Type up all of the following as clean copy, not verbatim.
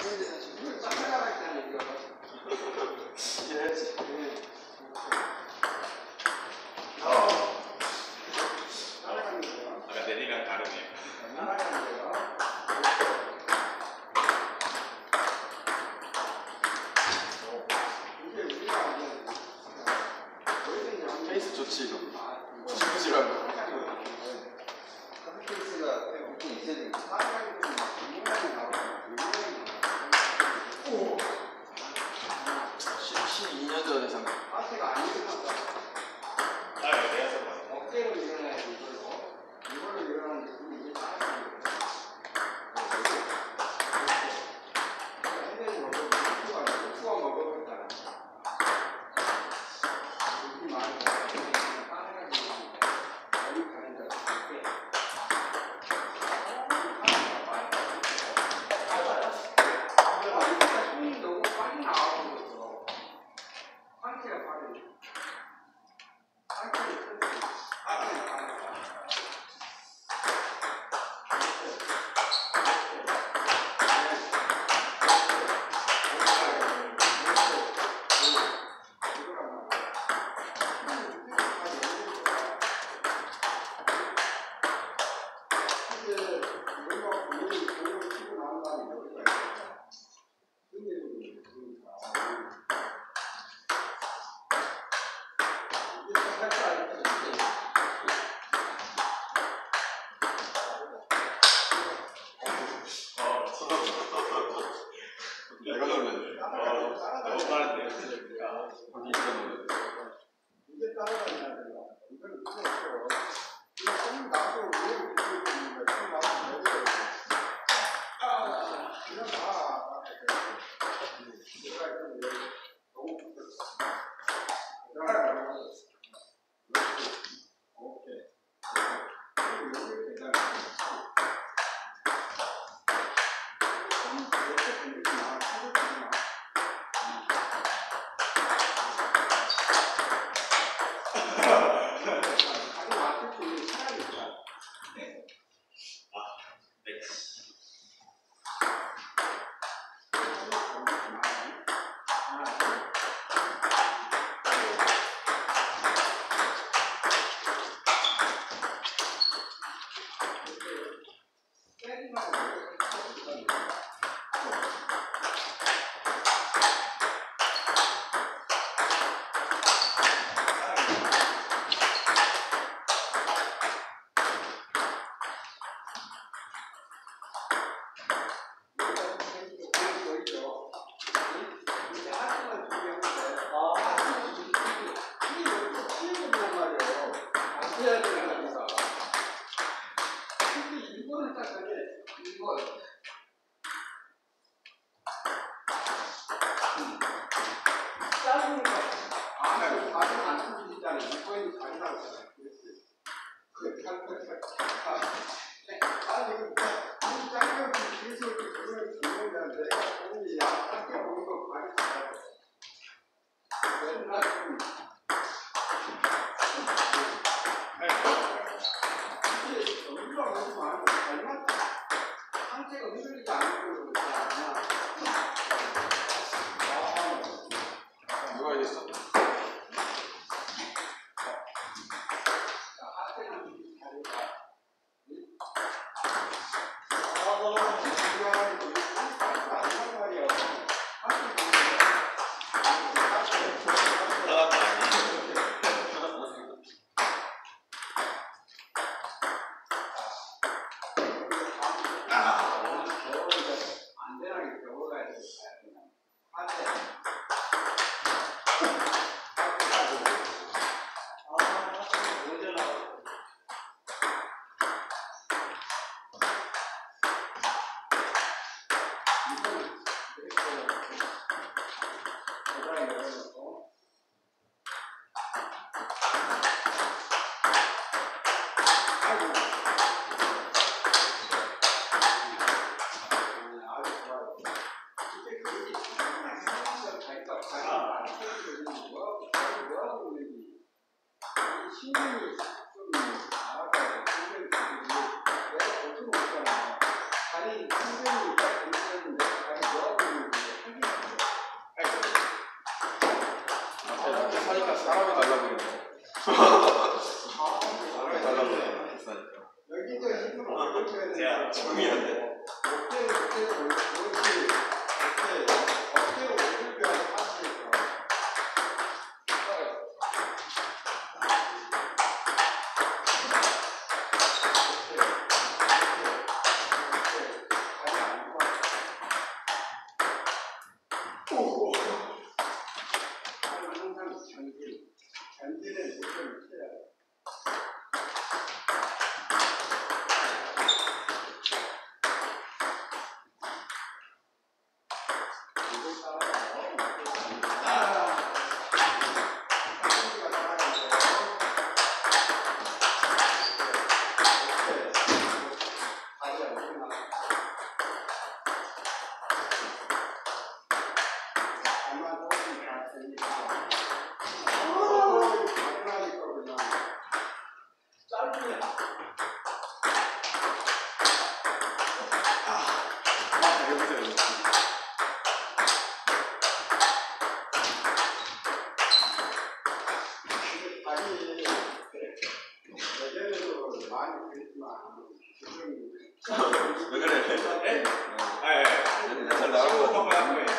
내리랑 다르네. 케이스 좋지 이거. 지그지그한 거. 케이스가 보통 있어야 되니까. 12년 전에 산 거. 파스가 안 일어났다. 내가 써봐. 어깨로 일어나야지 이걸로 일어나는데 이게 따라가는 거야. 핸들이 먹어, 수가 먹어버렸잖아. 여기 많이 따라가지고 여기 가는 거 같은데. 손이 너무 빨리 나와서 그렇죠. 상체가 빠르네. 상체를 내가 놀랐네. 너무 빠른데. 거기 있어 놀랐네. 이게 따라가냐 이거. 이건 필요 없어. 이거 손 나도 왜 이렇게 있는 거야? 손 나도 왜 이래? 그냥 봐. 내가 좀 너무 부끄럽어. 오케이. 여기 대단해. 상체가 흔들리지 않는 걸 누가 이랬어? 신경이 좀 알아봐야 돼. 내가 보통 없잖아. 다리 신경이 딱 있는데 다리 뭐 비싸니까 사람이 달라 보이네. 사람이 달라 보이네. 비싸니까. 여기도 힘으로 보여줘야 돼. 제가 조용히 해야 돼. 전진은 무조건 쳐야 돼. 왜 그래? 네? 아, 예. 잘 나가고. 친구 한번 한 거예요.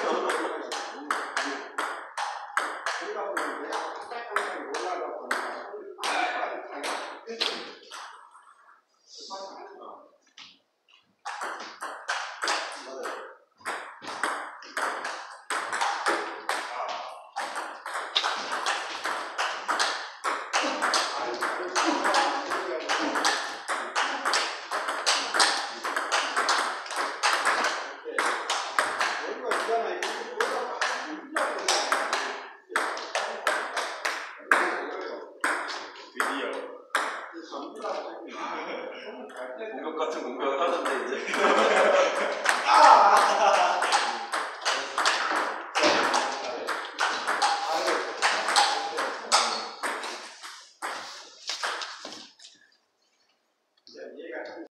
공격 같은 공격을 하다